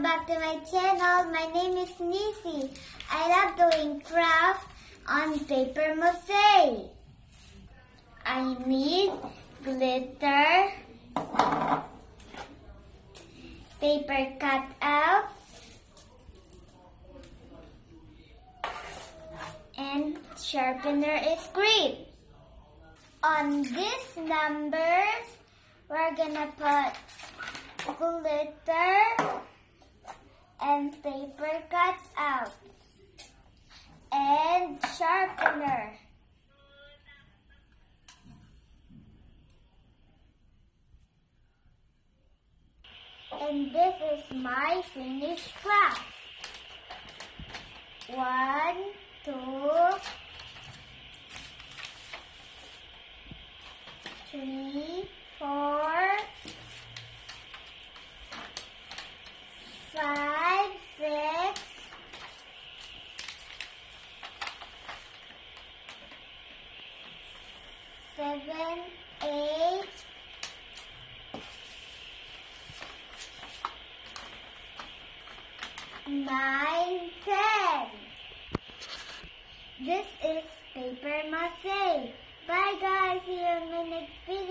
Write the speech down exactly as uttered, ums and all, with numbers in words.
back to my channel. My name is Nisi. I love doing craft on paper mosaic. I need glitter, paper cutouts, and sharpener script. On these numbers, we're gonna put glitter and paper cutout and sharpener. And this is my finished craft. One, two, three, four, five, six, seven, eight, nine, ten. This is paper mosaic. Bye guys, see you in my next video.